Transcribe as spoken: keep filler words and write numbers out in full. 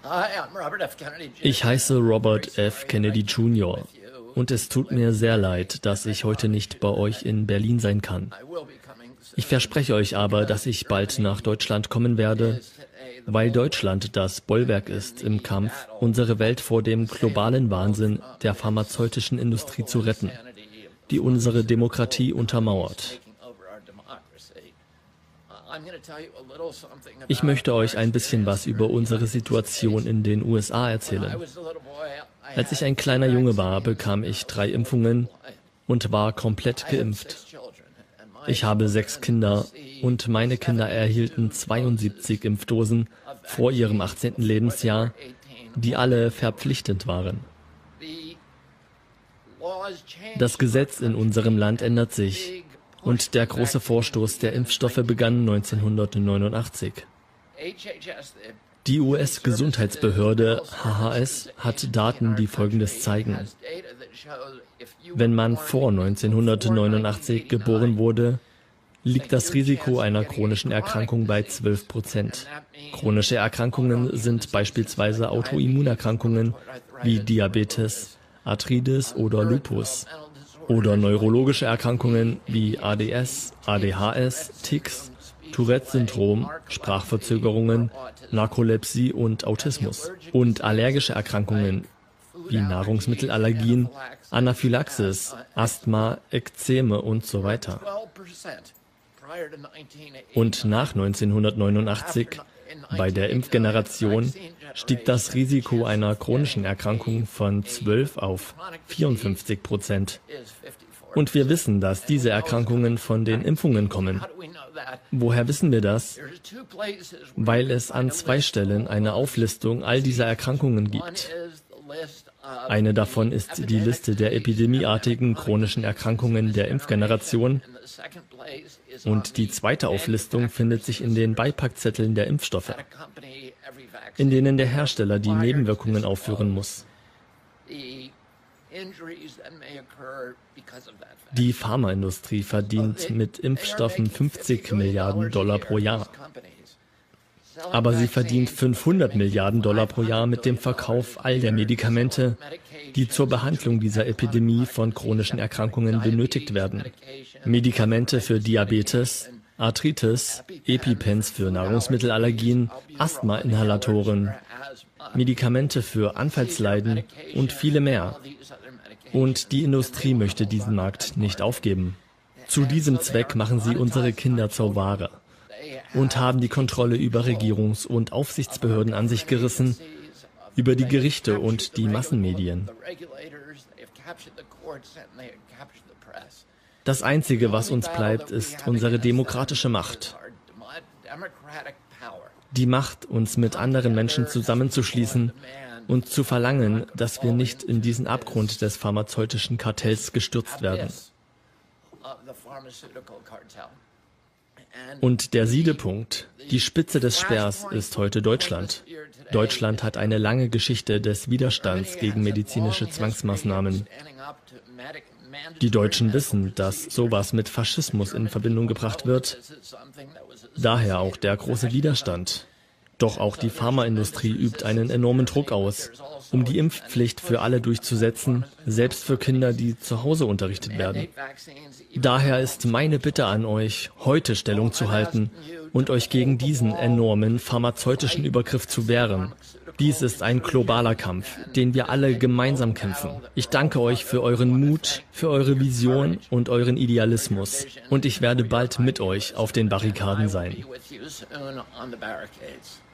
Ich heiße Robert F. Kennedy Junior und es tut mir sehr leid, dass ich heute nicht bei euch in Berlin sein kann. Ich verspreche euch aber, dass ich bald nach Deutschland kommen werde, weil Deutschland das Bollwerk ist im Kampf, unsere Welt vor dem globalen Wahnsinn der pharmazeutischen Industrie zu retten, die unsere Demokratie untermauert. Ich möchte euch ein bisschen was über unsere Situation in den U S A erzählen. Als ich ein kleiner Junge war, bekam ich drei Impfungen und war komplett geimpft. Ich habe sechs Kinder und meine Kinder erhielten zweiundsiebzig Impfdosen vor ihrem achtzehnten Lebensjahr, die alle verpflichtend waren. Das Gesetz in unserem Land ändert sich und der große Vorstoß der Impfstoffe begann neunzehnhundertneunundachtzig. Die U S-Gesundheitsbehörde H H S hat Daten, die Folgendes zeigen. Wenn man vor neunzehnhundertneunundachtzig geboren wurde, liegt das Risiko einer chronischen Erkrankung bei zwölf Prozent. Chronische Erkrankungen sind beispielsweise Autoimmunerkrankungen wie Diabetes, Arthritis oder Lupus oder neurologische Erkrankungen wie A D S, A D H S, Tics, Tourette-Syndrom, Sprachverzögerungen, Narkolepsie und Autismus und allergische Erkrankungen wie Nahrungsmittelallergien, Anaphylaxis, Asthma, Ekzeme und so weiter. Und nach neunzehnhundertneunundachtzig, bei der Impfgeneration, stieg das Risiko einer chronischen Erkrankung von zwölf auf vierundfünfzig Prozent. Und wir wissen, dass diese Erkrankungen von den Impfungen kommen. Woher wissen wir das? Weil es an zwei Stellen eine Auflistung all dieser Erkrankungen gibt. Eine davon ist die Liste der epidemieartigen chronischen Erkrankungen der Impfgeneration und die zweite Auflistung findet sich in den Beipackzetteln der Impfstoffe, in denen der Hersteller die Nebenwirkungen aufführen muss. Die Pharmaindustrie verdient mit Impfstoffen fünfzig Milliarden Dollar pro Jahr. Aber sie verdient fünfhundert Milliarden Dollar pro Jahr mit dem Verkauf all der Medikamente, die zur Behandlung dieser Epidemie von chronischen Erkrankungen benötigt werden. Medikamente für Diabetes, Arthritis, EpiPens für Nahrungsmittelallergien, Asthma-Inhalatoren, Medikamente für Anfallsleiden und viele mehr. Und die Industrie möchte diesen Markt nicht aufgeben. Zu diesem Zweck machen sie unsere Kinder zur Ware und haben die Kontrolle über Regierungs- und Aufsichtsbehörden an sich gerissen, über die Gerichte und die Massenmedien. Das Einzige, was uns bleibt, ist unsere demokratische Macht. Die Macht, uns mit anderen Menschen zusammenzuschließen und zu verlangen, dass wir nicht in diesen Abgrund des pharmazeutischen Kartells gestürzt werden. Und der Siedepunkt, die Spitze des Speers, ist heute Deutschland. Deutschland hat eine lange Geschichte des Widerstands gegen medizinische Zwangsmaßnahmen. Die Deutschen wissen, dass sowas mit Faschismus in Verbindung gebracht wird. Daher auch der große Widerstand. Doch auch die Pharmaindustrie übt einen enormen Druck aus, um die Impfpflicht für alle durchzusetzen, selbst für Kinder, die zu Hause unterrichtet werden. Daher ist meine Bitte an euch, heute Stellung zu halten und euch gegen diesen enormen pharmazeutischen Übergriff zu wehren. Dies ist ein globaler Kampf, den wir alle gemeinsam kämpfen. Ich danke euch für euren Mut, für eure Vision und euren Idealismus. Und ich werde bald mit euch auf den Barrikaden sein.